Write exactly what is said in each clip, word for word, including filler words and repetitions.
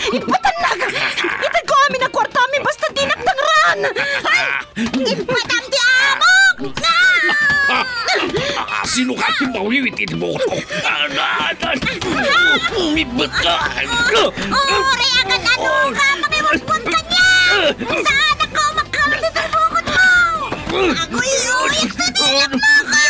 Ipatanak! Itag ko amin ang kwarta amin basta dinagdangran! Madam di amok! Sino ka si mawiwitin mo ko? Umibot ka! Uri agad ano ka! Makiwagpon ka niya! Saan ako magkamit ang bukod mo? Ako iuwit na nilak mo ko!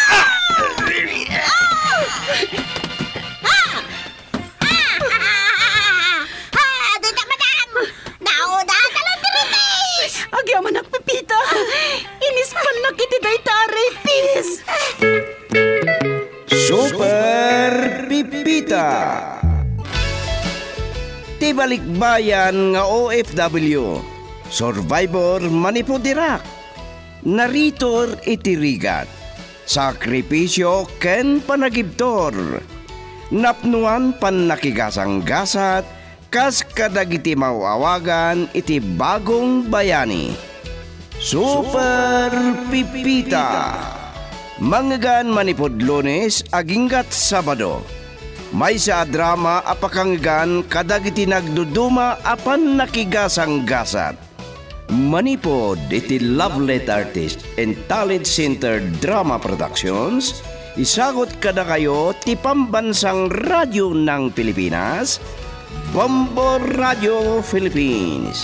Dito, madam! Nauda ka lang diritis! Agyaman nagpipita! Inispan na kiti day taray, pis! Super Pipita. Tibalikbayan nga O F W, Survivor Manipudirak, Naritor itirigat, Sakripisyo ken panagibtor, Napnuan pan nakigasang-gasat, kas kadagiti mawawagan iti bagong bayani. Super Pipita. Manggan manipod Lunes aginggat Sabado. May sa drama apakanggan kadagiti nagduduma apan nakigasang-gasat. Manipod iti Lovelet Artist and Talent Center Drama Productions. Isagot kada kayo ti pambansang radyo ng Pilipinas, Bombo Radio Philippines.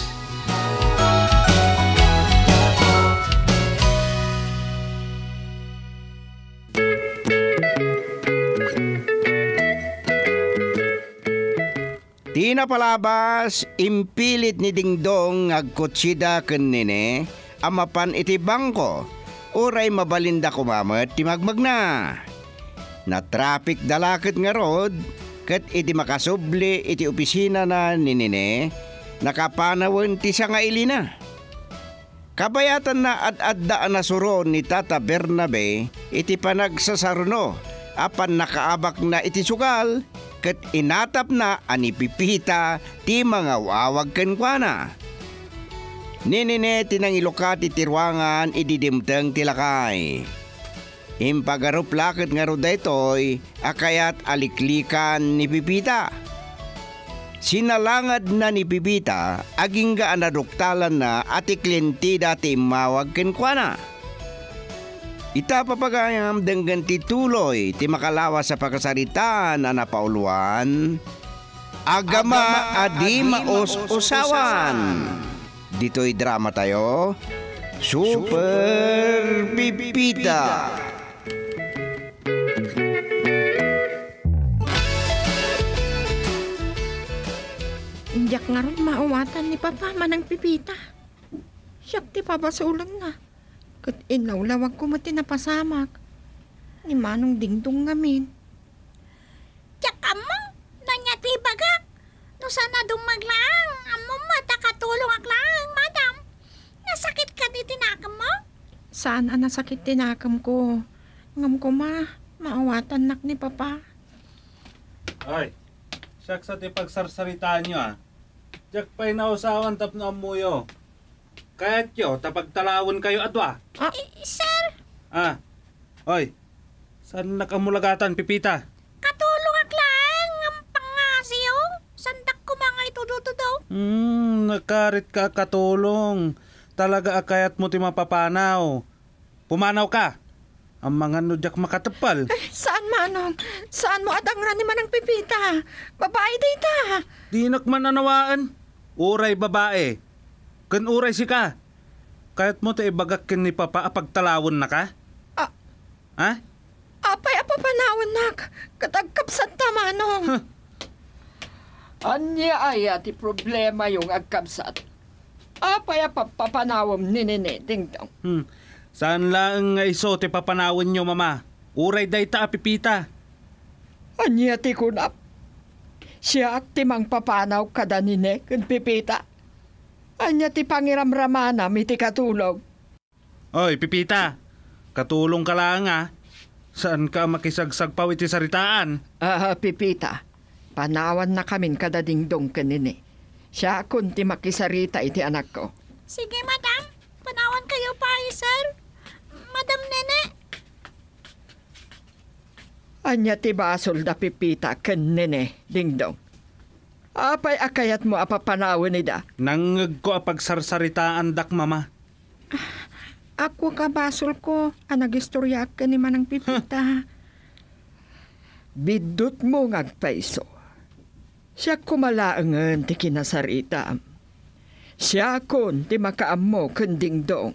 Di na palabas, impilit ni Dingdong agkutsida ken nene, amapan iti bangko, uray mabalinda kumamet ti magmag na. Na traffic dalakit nga rod, ket iti makasubli iti opisina na ni nene, nakapanawan ti sa nga ilina. Kabayatan na ad-addaan na suron ni Tata Bernabe, iti panagsasaruno, apan nakaabak na iti sugal, ket inatap na ani Pipita ti mga wawag kenkwana. Ninine tinangiluka ti tirwangan ididimteng tilakay. Impagarup lakit nga ro daytoy akayat aliklikan ni Pipita. Sinalangad na ni Pipita aging ga anaduktalan na ati kliyentida ti mawag kenkwana. Ita papagayam denggan ti tuloy ti makalawa sa pagkasaritaan na napauluan. Agama adi maos-usawan. Dito'y drama tayo. Super Pipita. Indiak nga ron maawatan ni Papa manang Pipita. Siyak ti papasulan na. Kat inawlawag ko mati napasamak. Ni Manong Dingdong ngamin. Tiyak amang, nanyati bagak. No sana dumaglang, among mata katulong aklang, madam. Nasakit ka di tinakam mo? Saan ang nasakit tinakam ko? Ngam ko ma, maawatan nak ni Papa. Ay, siyak sa ti pagsarsaritaan nyo ah. Diyak pa'y nausawan tap na amuyo. Kaya't yo, tapagtalawon kayo atwa. Ah. Eh, sir, Ah, oy, saan nakamulagatan, Pipita? katulong aklang, ang pangasiyo. Sandak ko mga itudutudo. Hmm, nakarit ka katulong. Talaga akayat mo ti mapapanaw. Pumanaw ka. Ang mga nudyak makatapal. Ay, saan Manong? Saan mo adangran ni Manang Pipita? Babae data. Di nakmananawaan. Uray babae. Kan uray si ka. Kaya't mo ti ibagak kin ni Papa apagtalawon na ka? Ah. Ha? Apay apapanawon nak. Katagkapsat ta Manong. Anya ay ati problema yung agkabsat. Apay apapanawam ni Nene Dingdong. Hmm. Saan lang nga iso ti papanawon nyo, Mama? Uray day ta Pipita. Anya ti kunap. Siya ak timang papanaw kada nine kun Pipita. Anya ti pangiramramana miti katulog. Oy, Pipita. Katulong ka lang ah. Saan ka makisagsag pa iti saritaan? Ah, Pipita. Panawan na kamin kada Dingdong kanine. Siya kun ti makisarita iti anak ko. Sige, madam. Panawan kayo pa, sir. Madam Nene. Anya ti basol da Pipita ken Nene Dingdong. Apay akayat mo apapanawin ida. Nangag ko a pagsarsaritaan dak mama. Ako ka basol ko, ang nagistorya ka ni Manang Pipita. Bidot mo ngagpaiso. Siya kumalaangan ti kinasarita. Siya kon ti makaam mo kunding dong.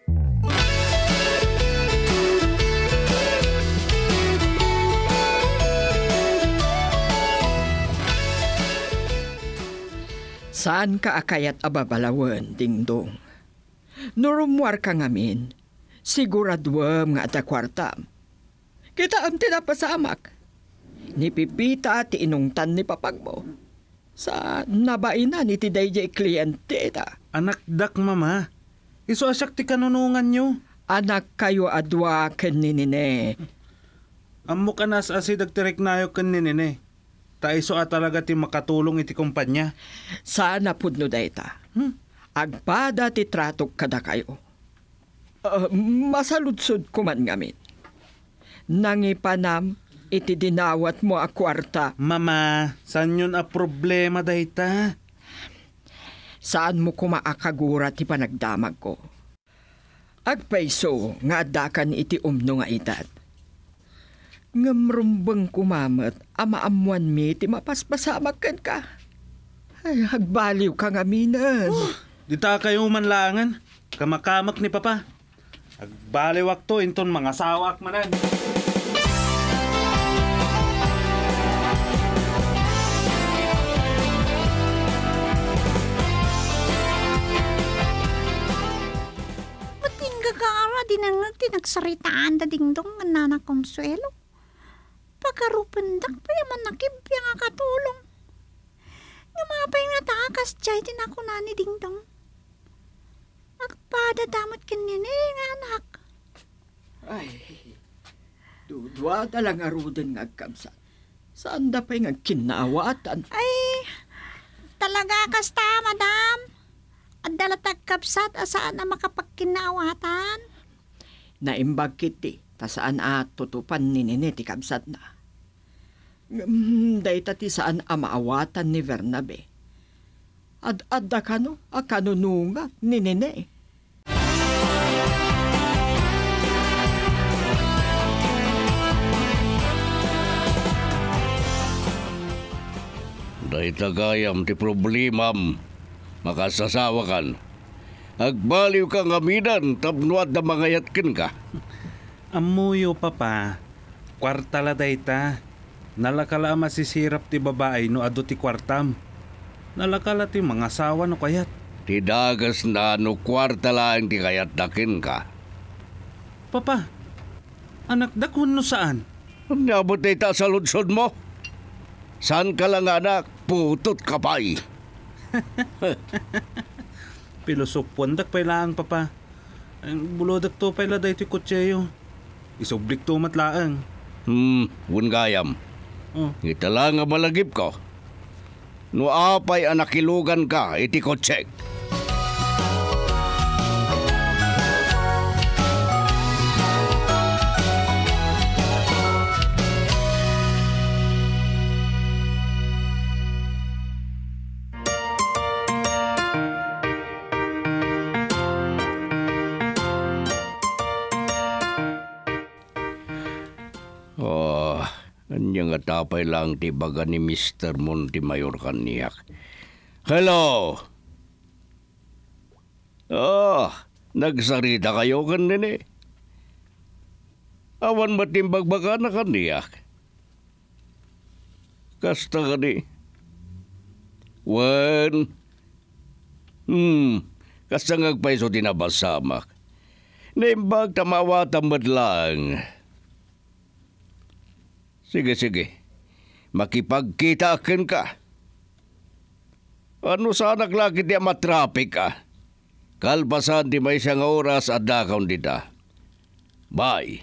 Saan ka akayat ababalawan, dingdong? Nurumwar ka ngamin, siguraduam nga ata kwartam. Kita am tinapasamak. Ni Pipita ti inungtan ni papag mo. Sa nabainan ni ti dayjay kliyente ta. Anak dak mama. Iso asyak ti kanunungan nyo. Anak kayo adwa ken ni nine. Ammo ka nas asi dagtirek nayo ken ni nene. Ta iso a talaga ti makatulong iti kumpanya. Sana pudno dayta. Hmm? Agpada ti tratok kada kayo. Uh, masaludsod ko man ngamin. Nangipanam iti dinawat mo a kwarta. Mama, saan yun a problema dayta? Saan mo kumaakagura ti panagdamag ko? Agpaiso nga adakan iti umno nga itat. Ngamrumbang kumamat, amaamuan mi ti mapaspasamag kan ka. Ay, hagbaliw ka nga minan. Oh, di ta kayo manlangan. Kamakamak ni Papa. Hagbaliw akto inton mga sawak manan. Ba't gagara dinangag tinagsaritaan da dingdong nga nana Consuelo? Pagkarupandak pa yaman nakibya nga katulong. Nga mga pa yung natakas dyan din ako na ni dingdong. Agpada damat kanina nga anak. Ay, dudwa talang aruden nga agkamsan. Saan da pa yung kinawatan? Ay, talaga kasta, madam. At dalatag kapsat asaan na makapagkinawatan. Naimbag kiti, ta saan at tutupan ni nini ti kabsat na. Mm, dayta ti saan amaawatan ni Bernabe. Ad-adda ka no, a kanununga ni nini. Dahita gayam ti problemam. Makasasawakan. Agbaliw ka ngamidan, tapnuad na mangayatkin ka. Amuyo Papa. Kwartala dayta. Nalakala masisirap ti babae no ado ti kwartam. Nalakala ti mga asawa no kayat. Ti dagas na no kwarta lang ti kayat dakin ka. Papa, anak dakon no saan? Nabot na ita sa lunsod mo. Saan ka lang anak? Putot ka pa eh. Pilosopon dak pa lang Papa. Ang bulodak to pala dahi ti kutseyo. Isublik to matlaang. Hmm, wungayam. Oh. Ita lang nga malagip ko. No apay anakilugan ka, iti kotsek. Oh, anya nga tapay lang ti baga ni Mister Montemayor kaniyak. Hello! Oh, nagsarita kayo kanini. Awan matimbag baga na kaniyak. Kasta kani. Wan. Hmm, kasta ngagpaiso tinabasamak. Naimbag tamawatan madlang. Sige, sige. Makipagkita akin ka. Ano sa naglaki di matrapik ka? Kalpasan di may isang oras at dakaw dita. Bye.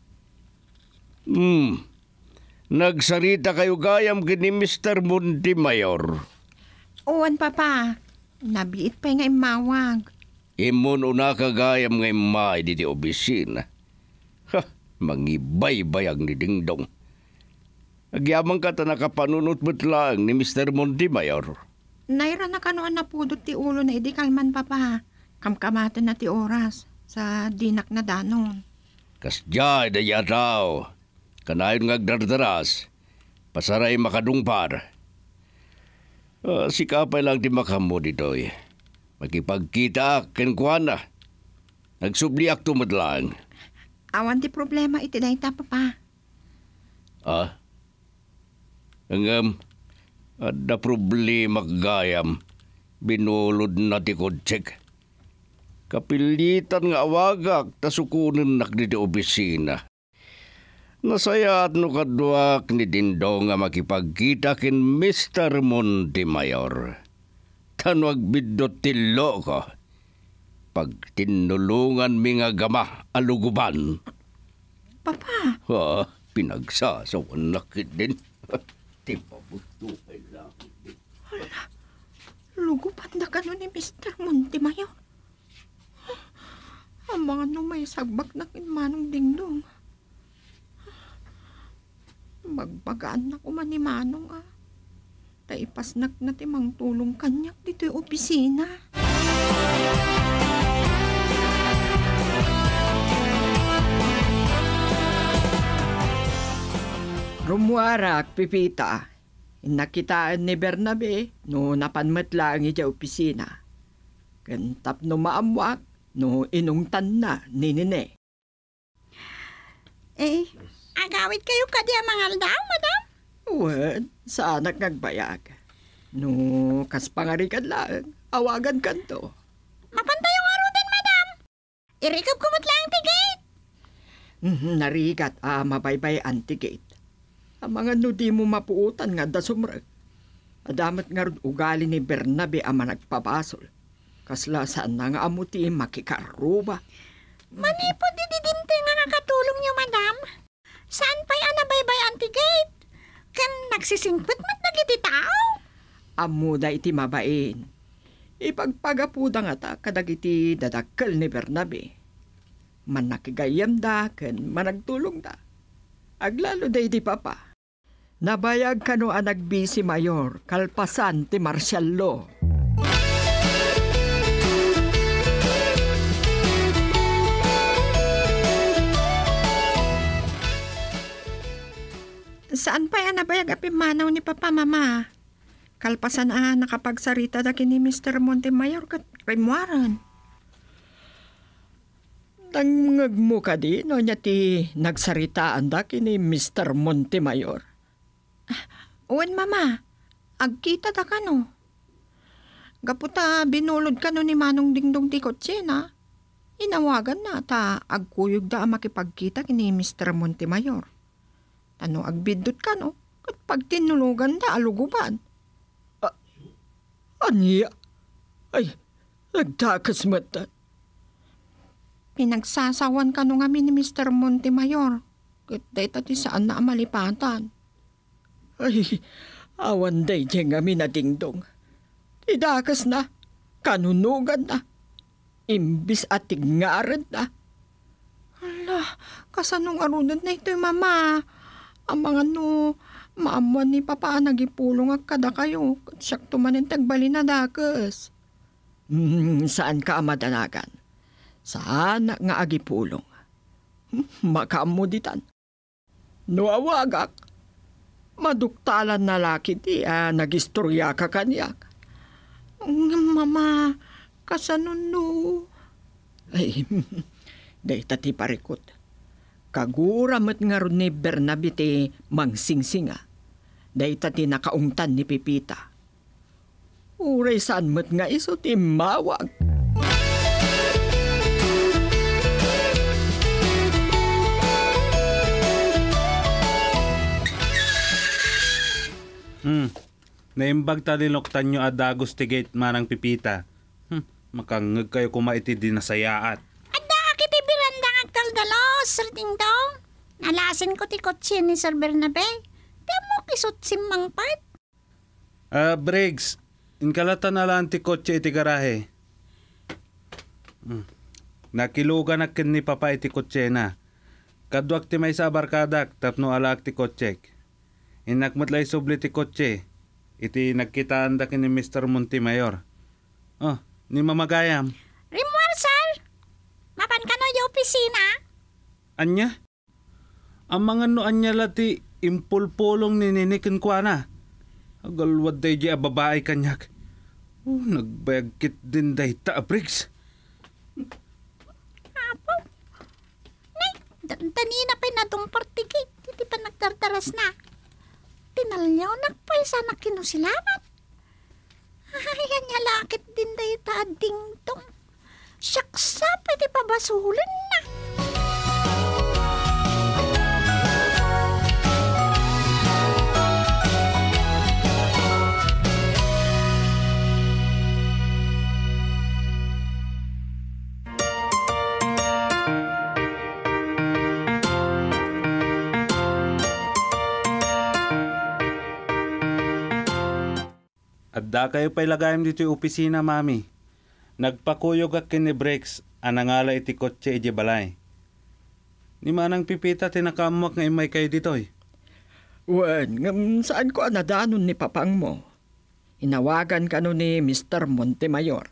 Hmm. Nagsarita kayo gayam kini Mister Montemayor. Uwan, Papa. Nabiit pa nga imawag. Imon una ka gayam ngay may di opisina. Ha, mangibay-bayag ni Dingdong. Agyamang ka ta nakapanunot lang ni Mister Montemayor. Naira na kanoan na pudot ti ulo na idi kalman papa. Kamkamatan na ti oras sa dinak na danon. Kasjay da yataw. Kanayon nga agdardaras. Pasaray makadungpar. Uh, sikapay lang di makamo ditoy. Makipagkita kenkwana. Nagsubliak tumad lang. Awan ti problema iti dayta papa. Ah? Ang um, ada problema gayam. Binulod na ti kodsek. Kapilitan nga awagak tasukunan nak di opisina. Nasayat no kadwak ni Dingdong nga makipagkita kin Mister Montemayor. Tanwag bidot tilo ko. Pag tinulungan mi nga gama aluguban. Papa, Ha, pinagsasawan nakit din. Di pa buto lang. lugupan na kano ni Mister Montemayor. Ang mga numay sagbak na kinmanong Dingdong. Magbagaan na kuman ni Manong ah. Taipasnak na timang tulong kanyak dito'y opisina. Rumuarak, Pipita. Nakitaan ni Bernabe no napanmat lang ija opisina. Kantap no maamwak no inungtan na ni Nene. Eh, agawit kayo ka diya mga aldaw, madam? Wen, sa anak ngagbayag. No, kas pangarikan lang, awagan kanto. Mapantay yung arudan, madam. Irikap kumot lang tigate. Mhm, narigat, ah, mabaybay antigate. Ang mga nudi mo mapuutan nga da sumrag. Adamat nga rin ugali ni Bernabe ama nagpabasol. Kasla saan na nga amuti makikaruba. Manipod di didinte nga nakatulong niyo, madam. Saan pa'y anabaybay antigate? Kan nagsisingpit mat nagiti tao? Amuda iti mabain. Ipagpagapuda nga ta kadagiti dadakkel ni Bernabe. Man nakigayam da ken managtulong da. Aglalo day di papa. Nabayag kano ang nagbisi mayor kalpasan ti martial law. Saan pa yan nabayag apimanaw ni Papa Mama? Kalpasan ah nakapagsarita da kini Mister Montemayor kat rimuaran. Tangngag mo ka di no niya ti nagsaritaan da kini Mister Montemayor. Uwan Mama, agkita da kano. Gaputa binulod kano ni Manong Dingdong ti kotse na. Inawagan na ta agkuyog da makipagkita kini Mister Montemayor. Ano agbidot ka no? At pag tinulugan da aluguban. Aniya? Ay, nagtakas mata. Pinagsasawan ka no kami ni Mister Montemayor. Kat dahil ti saan na amalipatan. Ay, awan day dyan kami na Dingdong. Idakas na, kanunugan na. Imbis at tingaran na. Hala, kasanong arunan na ito'y mama. Ang mga no, maamuan ni Papa nagipulong ang kada kayo. Siyak tumanin tagbali na dakas. Hmm, saan ka amadanagan? Saan nga agipulong? Hmm, makamuditan. No awagak. Maduktalan na laki ti ah, nagistorya ka kanyak. Mama, kasanon no. Ay, day tati parikot. Kaguramat nga ron ni Bernabe ti mangsingsinga. Day tati nakaungtan ni Pipita. Uray saan mo't nga iso ti mawag. Hmm. Naimbag talinoktan nyo adagos ti gate manang Pipita. Hmm. Makangag kayo kumaiti din na sayaat. Ada kiti birandang agkaldalos, Sir Dingdong. Nalasin ko ti kotse ni Sir Bernabe. Di mo kisot simmang part. Ah, Briggs. Inkalata na lang ti kotse iti garahe. Hmm. Nakilugan akin ni Papa iti kotse na. Kadwak ti may sa barkadak tapno alak ti kotsek. Inakmatlay subli ti kotse. Iti nagkitaan da ni Mister Montemayor. Oh, ni mamagayam. Rimwarsal! Mapan ka no yung opisina? Anya? Ang mga no anya lati impulpulong ni ninikin kwa na. Agalwad day di ababae kanyak. Oh, nagbayagkit din day ta, Briggs. Apo. Nay, dantanina pa na itong partigit. Hindi pa nagtartaras na. Tinalyaw nagpaisa na kinusilamat. Ay, anya lakit din day ta dingdong. Syaksa, pwede pa basulan na. Adda kayo pa'y lagayam dito yung opisina, mami. Nagpakuyog ak kini Breaks, anangala iti kotse iti balay. Ni manang pipita tinakamuak nga imay kayo ditoy. Wen, ngam saan ko anadanon ni papang mo? Hinawagan ka no ni Mister Montemayor.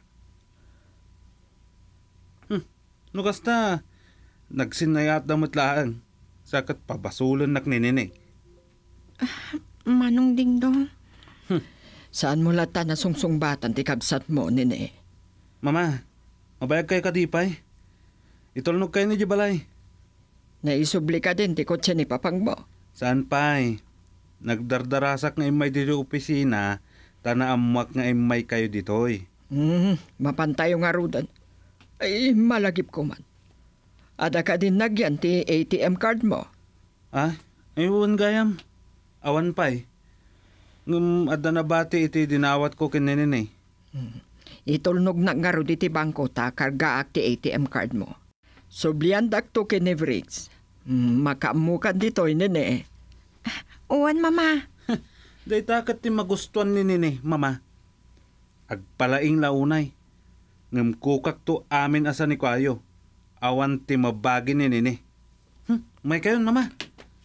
Hmm, nukas na, nagsinayat na mutlaan. Sakat pabasulan nak ninini. Manong Dingdong. Saan mo lata na sungsungbatan ti kabsat mo, nene? Mama, mabayag kayo kadipay. Itulnog kayo ni Jibalay. Naisubli ka din ti kotse ni papang mo. Saan pa'y? Nagdardarasak nga imay dito opisina, tanaamuak nga imay kayo ditoy. Hmm, mapantayo nga rudan. Ay, malagip ko man. Ada ka din nagyan ti A T M card mo. Ah, ayun gayam. Awan pa'y. Ngum adda na bati iti dinawat ko kininin eh. Hmm. Itulnog na nga ro iti bangko ta kargaak ti A T M card mo. Sublian dakto kini Briggs. Hmm, makaamukan ditoy nene. Uwan, mama. Day takat ti magustuhan ni nini, mama. Agpalaing launay. Ngam kukak to amin asa ni kwayo. Awan ti mabagi ni nini. Hmm, may kayon, mama.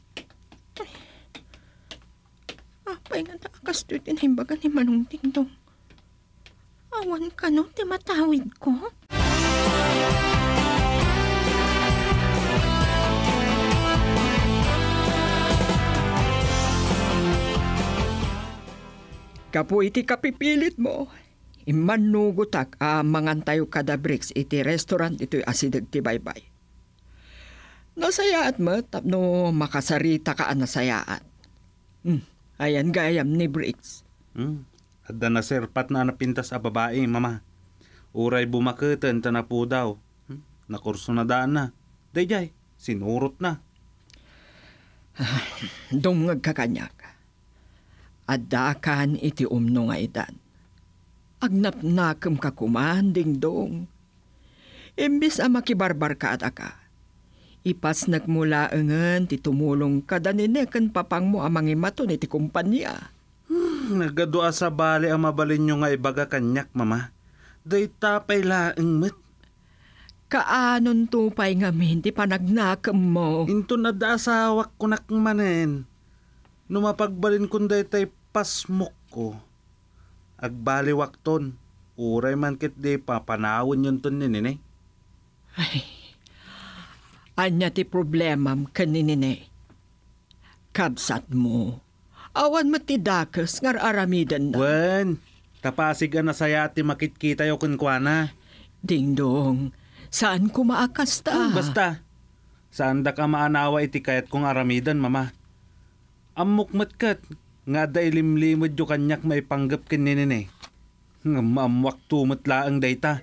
Apay nga taakas to tinimbaga ni Manong Dingdong. Awan ka no, ti matawid ko. Kapu iti kapipilit mo. Imanugutak a mangantayo kada Briggs iti restaurant ito'y asidag ti baybay. Nasayaat mo tapno makasarita ka nasayaat. Hmm, ayan gayam ni Briggs. Hmm, adda na serpat na napintas a babae, mama. Uray bumaketen tanapu daw. Hmm, nakurso na daan na. Dayjay, sinurot na. Dumngag ka kanyak. Adakan iti umno nga idan. Agnapnakem ka kuman, Dingdong. Imbis a makibarbar ka at aka. Ipas nagmula engen ti tumulong kadanine ken papang mo amang imaton iti kumpanya. Hmm, nagadua sa bali ang mabalin nyo nga ibaga kanyak, mama. Day tapay laeng met. Kaanon tupay ngamin ti panagnakam mo. Into na da asawak ko nakmanen. Numapagbalin kun day tay pasmok ko. Agbaliwak ton. Uray man kit di papanawon yun ton ninine. Ay, anya ti problemam kaninine. Kabsat mo. Awan matidakas ngar aramidan na. Wen, tapasig na saya ti makitkita yo kun kuana. Dingdong, saan ko maakas ta? Hmm, basta, saan da ka maanawa iti kayat kong aramidan, mama. Amukmat kat, nga da ilimlimod yo kanyak may panggap kininin eh. Nga maamwak tumot laang dayta.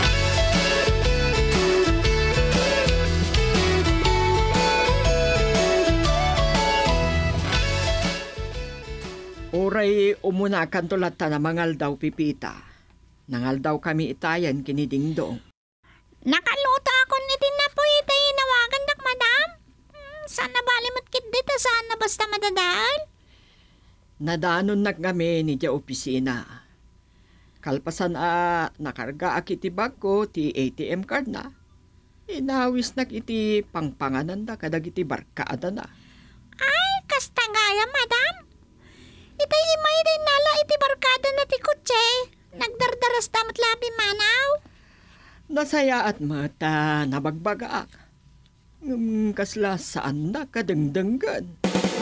Uray umunakan tulat ta na mangal daw pipita. Nangal daw kami itayan kini Dingdong. Nakaluto ako ni Tinapoy itayo nawagan dak madam. Hmm, saan na balimot kit dito saan na basta madadaan? Nadanon na kami ni ja opisina. Kalpasan a nakarga ak iti bag ko ti A T M card na. Inawis nak iti pangpanganan da kadag iti barkaada na. Ay, kasta gaya madam. Itay imay din nala iti barkada na ti kutse. Nagdardaras damat labi manaw. Nasaya at mata nabagbagaak. Ngam kasla saan na kadengdenggan.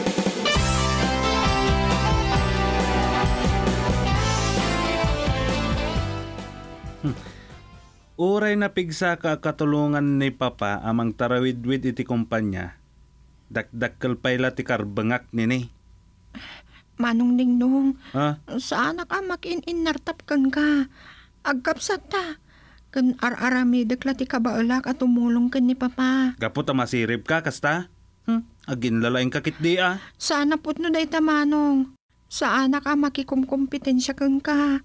Uray na pigsa ka katulungan ni Papa amang tarawidwid iti kumpanya. Dakdakkel payla ti karbengak nini. Manong Dingdong, Ha? saan ka makin-inartap kan ka? Agkapsat ta. Kan ar-arami dekla ti kabaelak at tumulong kan ni Papa. Gapot a masirip ka, kasta? Hmm? Agin lalaing kakit di ah. Sana put no day ta Manong. Saan ka makikumkompetensya kan ka?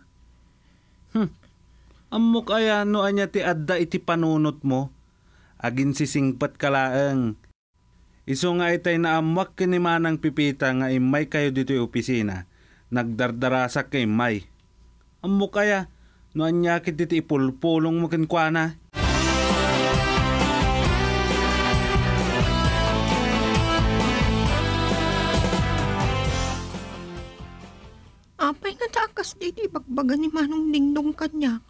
Ammo kaya no anya ti adda iti panunot mo. Agin sisingpat kalaeng. Iso nga itay naamak kini manang pipita nga imay kayo dito yung opisina. Nagdardarasak kay imay. Ammo kaya no anya kit iti ipulpulong mo kinkwana. Apay nga takas di di bagbaga ni Manong Dingdong kanya.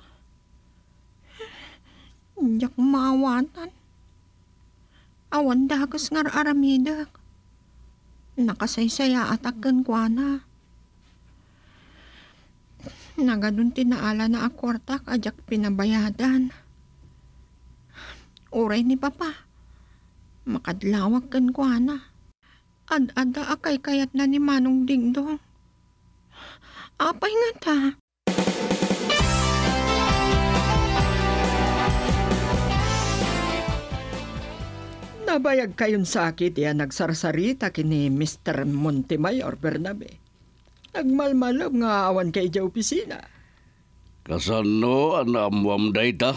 Iyak maawatan. Awan dagas ngar aramidak. Nakasaysaya atakan kwa na. Nagadun tinaala na akwartak ajak pinabayadan. Uray ni Papa. Makadlawag kan kwa na. Ad-ada akay kayat na ni Manong Dingdong. Apay nga ta. Nabayag kayon sakit yan nagsarsarita kini Mister Montemayor Bernabe. Nagmalmalab nga awan kay ja opisina. Kasano anamuam dayta?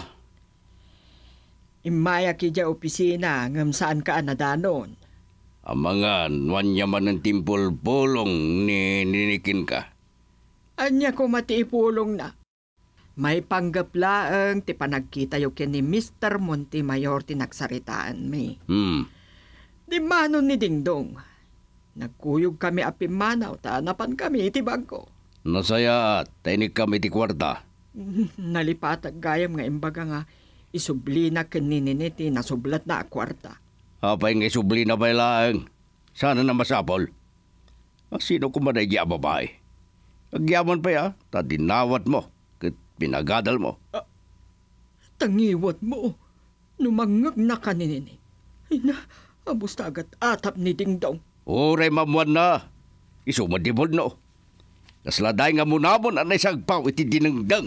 Imaya ki ja opisina ngam saan ka anadanon. Amangan, wanyaman ng timpul-pulong ni ninikin ka. Anya ko matiipulong na. May panggaplaang ti panagkita yo kini Mister Montemayor ti nagsaritaan mi. Hmm, Di manon ni Dingdong. Nagkuyog kami apimanaw ta napan kami iti bangko. nasaya at tainik kami ti kwarta. Nalipatag gayam nga imbaga nga isubli na kaninini ti nasublat na akwarta. Apay nga subli na baylaeng. Sana na masapol. Ah, sino kumaday di babae? Agyaman pa ya, ta dinawat mo. Kat pinagadal mo. Tangiwat mo. Numangag na kaninini. Ina, abos tagat atap ni Dingdong. Uray mamuan na. Isumadibod no. Kasladay nga munamon anay sagpaw iti dinengdeng.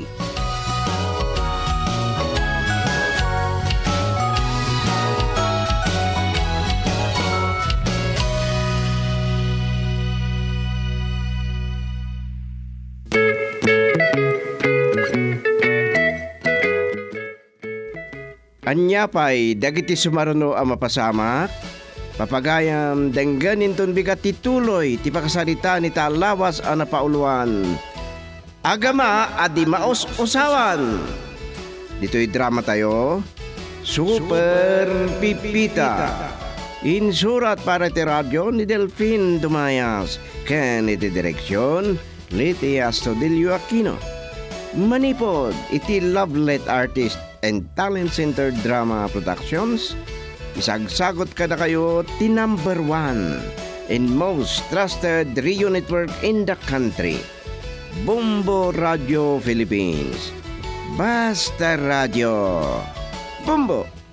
Anya pa'y dagiti sumaruno ang mapasamak, papagayam dengganin ton bigat tituloy ti pakasarita ni talawas ang napauluan. Agama adi maos usawan. Dito'y drama tayo, Super Pipita. Insurat para ti radyo ni Delfin Dumayas, ken iti direksyon Liti Astudillo Aquino. Manipod iti Lovelet Artist and Talent Center Drama Productions. Isagsagot kada kayo ti number one and most trusted radio network in the country, Bumbo Radio Philippines. Basta Radio. Bumbo